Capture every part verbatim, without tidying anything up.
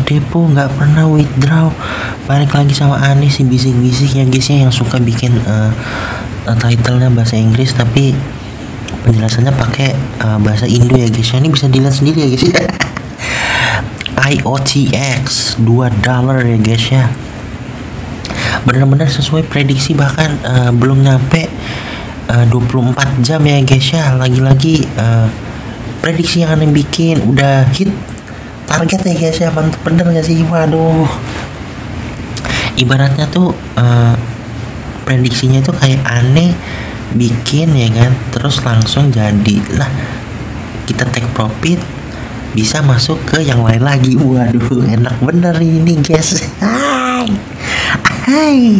depo, nggak pernah withdraw. Balik lagi sama aneh si bisik-bisik ya guys ya, yang suka bikin uh, uh, titlenya bahasa Inggris tapi penjelasannya pakai uh, bahasa Indo ya guys ya. Ini bisa dilihat sendiri ya guys ya. I O T X dua dolar ya guys ya, benar-benar sesuai prediksi, bahkan uh, belum nyampe uh, dua puluh empat jam ya guys ya. Lagi-lagi uh, prediksi yang aneh bikin udah hit target ya guys ya, mantep bener gak sih? Waduh, ibaratnya tuh uh, prediksinya itu kayak aneh bikin ya kan, terus langsung jadi lah, kita take profit bisa masuk ke yang lain lagi. Waduh, enak bener ini guys. Hai hai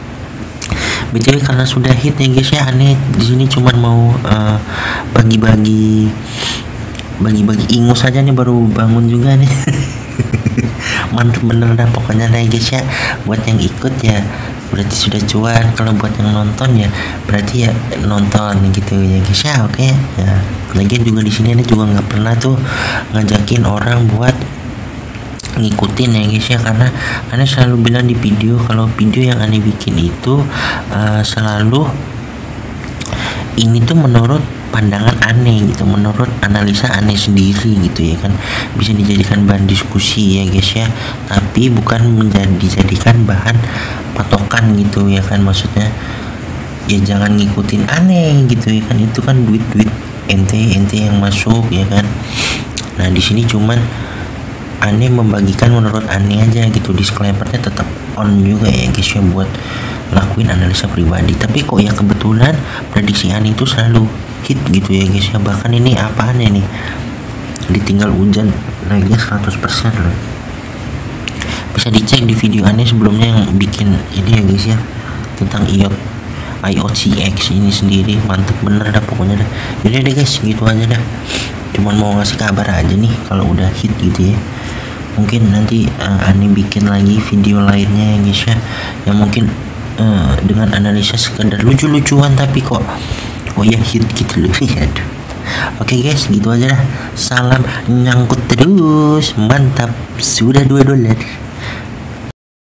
B T W karena sudah hit ya guys ya, aneh di sini cuman mau uh, bagi-bagi bagi-bagi ingus aja nih, baru bangun juga nih. Mantep bener dah pokoknya nih guys ya. Buat yang ikut ya berarti sudah cuan, kalau buat yang nonton ya berarti ya nonton gitu ya guys ya. Oke okay? Ya lagian juga di sini ini juga nggak pernah tuh ngajakin orang buat ngikutin ya guys ya, karena aneh selalu bilang di video kalau video yang aneh bikin itu uh, selalu ini tuh menurut pandangan aneh gitu, menurut analisa aneh sendiri gitu ya kan, bisa dijadikan bahan diskusi ya guys ya, tapi bukan menjadi dijadikan bahan patokan gitu ya kan. Maksudnya ya jangan ngikutin aneh gitu ya kan, itu kan duit-duit ente ente yang masuk ya kan. Nah di sini cuman aneh membagikan menurut aneh aja gitu, disclaimernya tetap on juga ya guys ya buat lakuin analisa pribadi. Tapi kok ya kebetulan prediksi aneh itu selalu hit gitu ya guys ya, bahkan ini apaan ini ditinggal hujan naiknya seratus persen loh. Bisa dicek di video aneh sebelumnya yang bikin ini ya guys ya, tentang I O T X ini sendiri, mantep bener dah pokoknya dah. Jadi deh guys gitu aja dah, cuman mau ngasih kabar aja nih kalau udah hit gitu ya. Mungkin nanti uh, aneh bikin lagi video lainnya ya guys ya, yang mungkin uh, dengan analisa sekedar lucu-lucuan tapi kok oh ya hit gitu loh. Aduh. Oke guys gitu aja dah, salam nyangkut terus, mantap, sudah dua dolar.